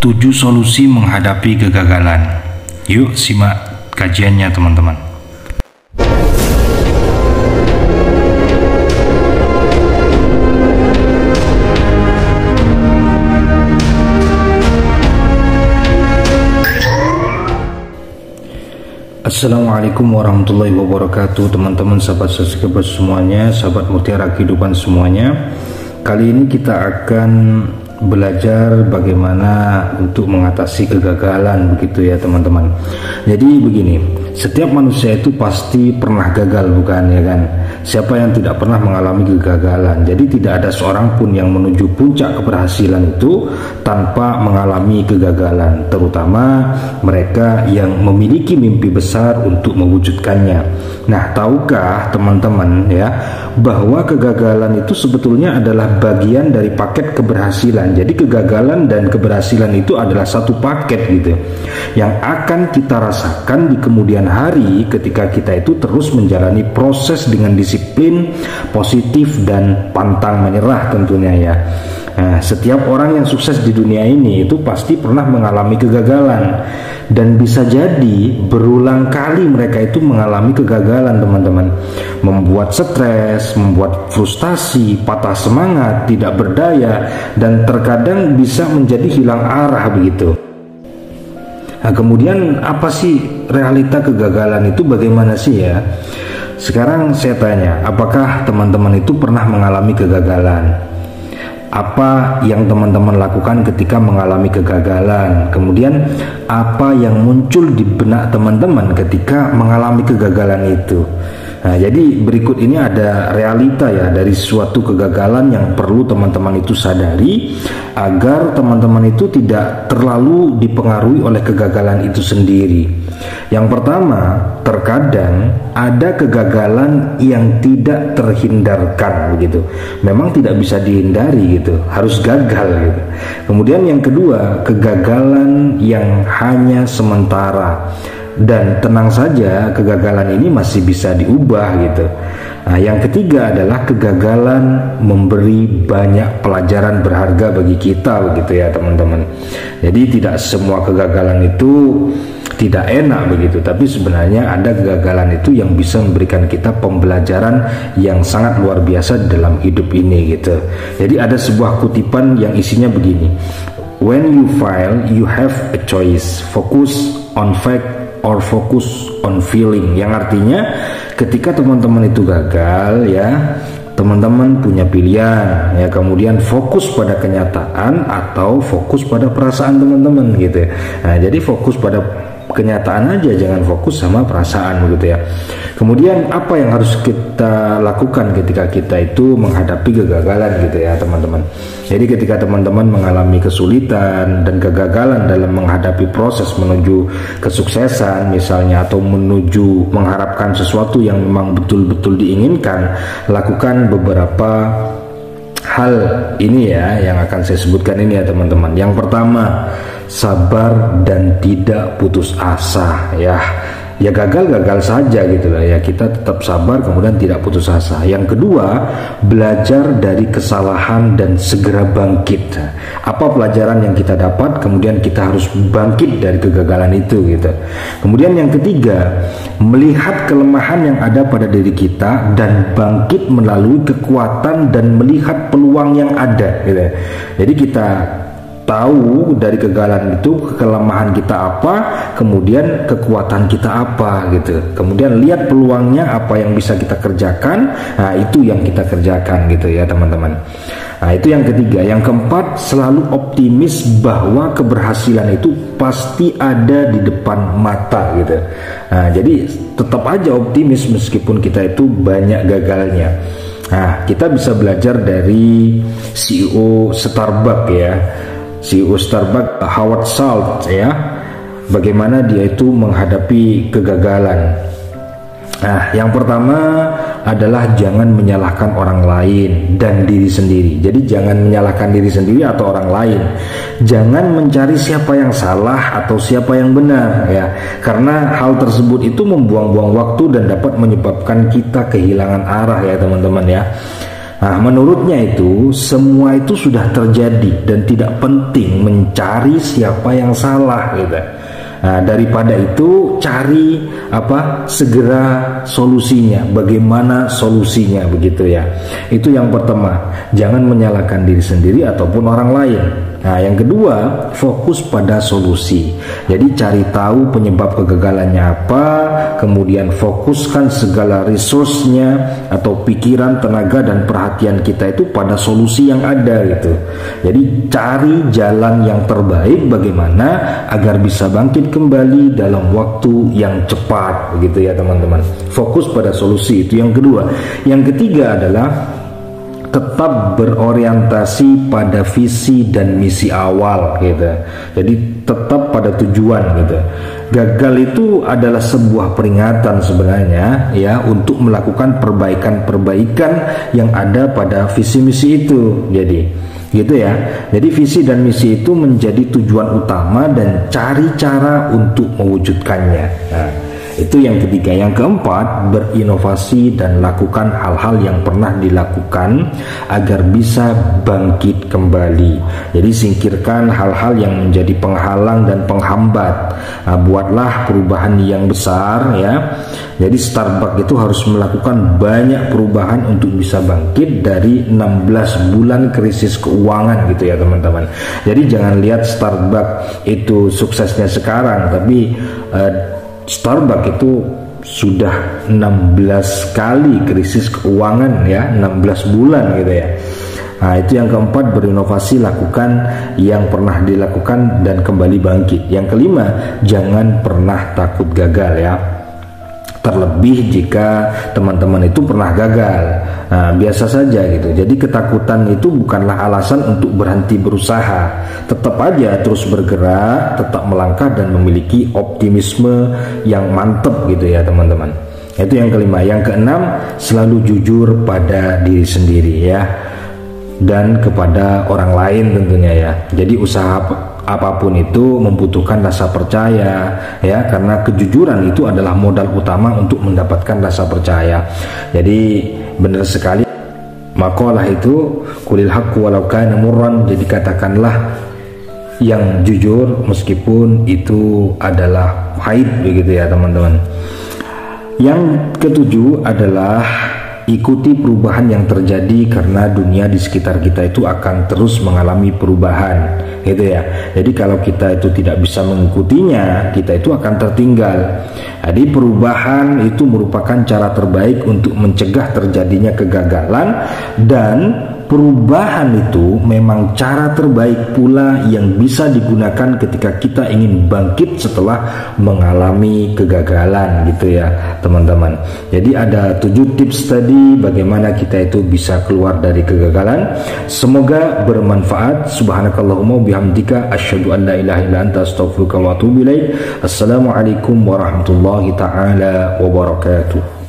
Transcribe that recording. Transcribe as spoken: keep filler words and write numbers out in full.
tujuh solusi menghadapi kegagalan. Yuk simak kajiannya teman-teman. Assalamualaikum warahmatullahi wabarakatuh, teman-teman, sahabat subscriber semuanya, sahabat mutiara kehidupan semuanya. Kali ini kita akan belajar bagaimana untuk mengatasi kegagalan, begitu ya teman-teman. Jadi begini, setiap manusia itu pasti pernah gagal, bukan ya kan? Siapa yang tidak pernah mengalami kegagalan? Jadi tidak ada seorang pun yang menuju puncak keberhasilan itu tanpa mengalami kegagalan, terutama mereka yang memiliki mimpi besar untuk mewujudkannya. Nah, tahukah teman-teman ya bahwa kegagalan itu sebetulnya adalah bagian dari paket keberhasilan. Jadi kegagalan dan keberhasilan itu adalah satu paket gitu, yang akan kita rasakan di kemudian hari ketika kita itu terus menjalani proses dengan disiplin, positif, dan pantang menyerah tentunya ya. Nah, setiap orang yang sukses di dunia ini itu pasti pernah mengalami kegagalan, dan bisa jadi berulang kali mereka itu mengalami kegagalan teman-teman, membuat stres, membuat frustasi, patah semangat, tidak berdaya, dan terkadang bisa menjadi hilang arah begitu. Nah, kemudian apa sih realita kegagalan itu, bagaimana sih ya? Sekarang saya tanya, apakah teman-teman itu pernah mengalami kegagalan? Apa yang teman-teman lakukan ketika mengalami kegagalan? Kemudian apa yang muncul di benak teman-teman ketika mengalami kegagalan itu? Nah, jadi berikut ini ada realita ya dari suatu kegagalan yang perlu teman-teman itu sadari agar teman-teman itu tidak terlalu dipengaruhi oleh kegagalan itu sendiri. Yang pertama, terkadang ada kegagalan yang tidak terhindarkan begitu. Memang tidak bisa dihindari gitu, harus gagal gitu. Kemudian yang kedua, kegagalan yang hanya sementara. Dan tenang saja, kegagalan ini masih bisa diubah gitu. Nah, yang ketiga adalah kegagalan memberi banyak pelajaran berharga bagi kita begitu ya teman-teman. Jadi tidak semua kegagalan itu tidak enak begitu, tapi sebenarnya ada kegagalan itu yang bisa memberikan kita pembelajaran yang sangat luar biasa dalam hidup ini gitu. Jadi ada sebuah kutipan yang isinya begini: when you fail, you have a choice, focus on fact or focus on feeling. Yang artinya ketika teman-teman itu gagal ya, teman-teman punya pilihan ya, kemudian fokus pada kenyataan atau fokus pada perasaan teman-teman gitu ya. Nah, jadi fokus pada kenyataan aja, jangan fokus sama perasaan begitu ya. Kemudian apa yang harus kita lakukan ketika kita itu menghadapi kegagalan gitu ya teman-teman. Jadi ketika teman-teman mengalami kesulitan dan kegagalan dalam menghadapi proses menuju kesuksesan misalnya, atau menuju mengharapkan sesuatu yang memang betul-betul diinginkan, lakukan beberapa hal ini ya yang akan saya sebutkan ini ya teman-teman. Yang pertama, sabar dan tidak putus asa ya. Ya gagal-gagal saja gitu lah ya, kita tetap sabar kemudian tidak putus asa. Yang kedua, belajar dari kesalahan dan segera bangkit. Apa pelajaran yang kita dapat, kemudian kita harus bangkit dari kegagalan itu gitu. Kemudian yang ketiga, melihat kelemahan yang ada pada diri kita dan bangkit melalui kekuatan dan melihat peluang yang ada gitu. Jadi kita tahu dari kegagalan itu kelemahan kita apa, kemudian kekuatan kita apa gitu. Kemudian lihat peluangnya apa yang bisa kita kerjakan, nah itu yang kita kerjakan gitu ya teman-teman. Nah itu yang ketiga. Yang keempat, selalu optimis bahwa keberhasilan itu pasti ada di depan mata gitu. Nah jadi tetap aja optimis meskipun kita itu banyak gagalnya. Nah kita bisa belajar dari C E O Starbucks ya, C E O Starbucks Howard Schultz ya, bagaimana dia itu menghadapi kegagalan. Nah, yang pertama adalah jangan menyalahkan orang lain dan diri sendiri. Jadi jangan menyalahkan diri sendiri atau orang lain. Jangan mencari siapa yang salah atau siapa yang benar ya. Karena hal tersebut itu membuang-buang waktu dan dapat menyebabkan kita kehilangan arah ya teman-teman ya. Nah, menurutnya itu semua itu sudah terjadi dan tidak penting mencari siapa yang salah gitu. Nah, daripada itu cari apa segera solusinya, bagaimana solusinya begitu ya. Itu yang pertama, jangan menyalahkan diri sendiri ataupun orang lain. Nah, yang kedua, fokus pada solusi. Jadi cari tahu penyebab kegagalannya apa, kemudian fokuskan segala resource-nya atau pikiran, tenaga dan perhatian kita itu pada solusi yang ada gitu. Jadi cari jalan yang terbaik bagaimana agar bisa bangkit kembali dalam waktu yang cepat begitu ya teman-teman. Fokus pada solusi, itu yang kedua. Yang ketiga adalah tetap berorientasi pada visi dan misi awal gitu. Jadi tetap pada tujuan gitu. Gagal itu adalah sebuah peringatan sebenarnya ya untuk melakukan perbaikan-perbaikan yang ada pada visi misi itu. Jadi gitu ya. Jadi visi dan misi itu menjadi tujuan utama dan cari cara untuk mewujudkannya. Nah, itu yang ketiga. Yang keempat, berinovasi dan lakukan hal-hal yang pernah dilakukan agar bisa bangkit kembali. Jadi singkirkan hal-hal yang menjadi penghalang dan penghambat. Nah, buatlah perubahan yang besar ya. Jadi Starbucks itu harus melakukan banyak perubahan untuk bisa bangkit dari enam belas bulan krisis keuangan gitu ya teman-teman. Jadi jangan lihat Starbucks itu suksesnya sekarang, tapi uh, Starbucks itu sudah enam belas kali krisis keuangan ya, enam belas bulan gitu ya. Nah, itu yang keempat, berinovasi, lakukan yang pernah dilakukan dan kembali bangkit. Yang kelima, jangan pernah takut gagal ya. Terlebih jika teman-teman itu pernah gagal. Nah, biasa saja gitu. Jadi ketakutan itu bukanlah alasan untuk berhenti berusaha. Tetap aja terus bergerak, tetap melangkah dan memiliki optimisme yang mantap gitu ya teman-teman. Itu yang kelima. Yang keenam, selalu jujur pada diri sendiri ya, dan kepada orang lain tentunya ya. Jadi usaha apapun itu membutuhkan rasa percaya ya, karena kejujuran itu adalah modal utama untuk mendapatkan rasa percaya. Jadi benar sekali makalah itu, kulil haqqu walau kana murran. Jadi katakanlah yang jujur meskipun itu adalah pahit begitu ya teman-teman. Yang ketujuh adalah ikuti perubahan yang terjadi, karena dunia di sekitar kita itu akan terus mengalami perubahan gitu ya. Jadi kalau kita itu tidak bisa mengikutinya, kita itu akan tertinggal. Jadi perubahan itu merupakan cara terbaik untuk mencegah terjadinya kegagalan, dan perubahan itu memang cara terbaik pula yang bisa digunakan ketika kita ingin bangkit setelah mengalami kegagalan gitu ya teman-teman. Jadi ada tujuh tips tadi bagaimana kita itu bisa keluar dari kegagalan. Semoga bermanfaat. Subhanakallahumma bihamdika asyhadu an la ilaha illa anta astaghfiruka wa atubu ilaik. Assalamualaikum warahmatullahi taala wabarakatuh.